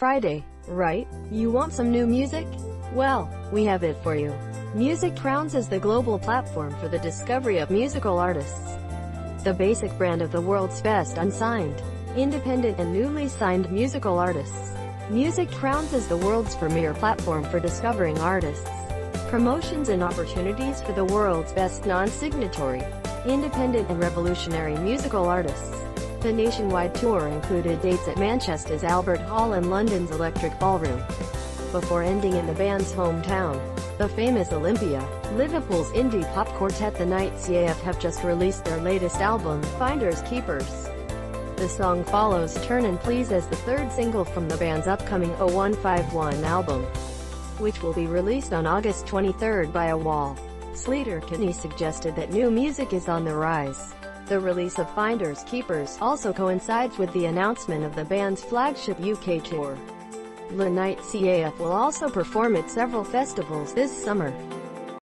Friday, right? You want some new music? Well, we have it for you. Music Crowns is the global platform for the discovery of musical artists. The basic brand of the world's best unsigned, independent and newly signed musical artists. Music Crowns is the world's premier platform for discovering artists, promotions and opportunities for the world's best non-signatory, independent and revolutionary musical artists. The nationwide tour included dates at Manchester's Albert Hall and London's Electric Ballroom, before ending in the band's hometown, the famous Olympia. Liverpool's indie pop quartet The Night CAF have just released their latest album, Finders Keepers. The song follows Turn and Please as the third single from the band's upcoming 0151 album, which will be released on August 23 by A Wall. Sleater-Kinney suggested that new music is on the rise. The release of Finders Keepers also coincides with the announcement of the band's flagship UK tour. The Night CAF will also perform at several festivals this summer.